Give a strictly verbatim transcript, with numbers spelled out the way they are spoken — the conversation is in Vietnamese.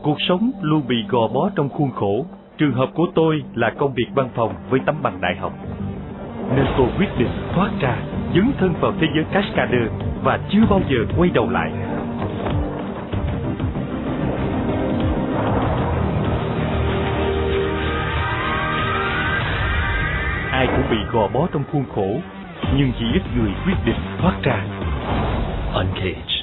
Cuộc sống luôn bị gò bó trong khuôn khổ. Trường hợp của tôi là công việc văn phòng với tấm bằng đại học, nên tôi quyết định thoát ra, dấn thân vào thế giới Cascader và chưa bao giờ quay đầu lại. Ai cũng bị gò bó trong khuôn khổ, nhưng chỉ ít người quyết định thoát ra. Uncaged.